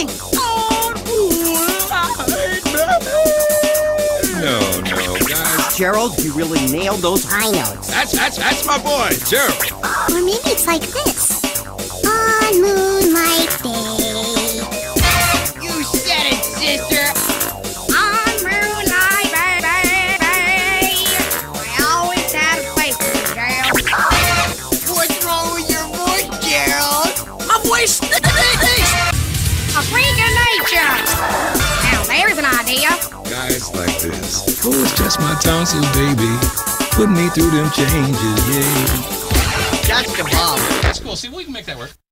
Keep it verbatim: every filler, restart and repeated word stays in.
sing. No, no, guys. Gerald, you really nailed those high notes. That's that's that's my boy, Gerald. Or maybe it's like this. On moonlight day. You said it, sister. On moonlight day. I always had a faith in you, Gerald. What's wrong with your voice, Gerald? My voice stinks. A freak of nature. Now there's an idea. Guys like this. Oh, it's just my tonsils, baby. Put me through them changes, yeah. That's the bomb. That's cool. See, we can make that work.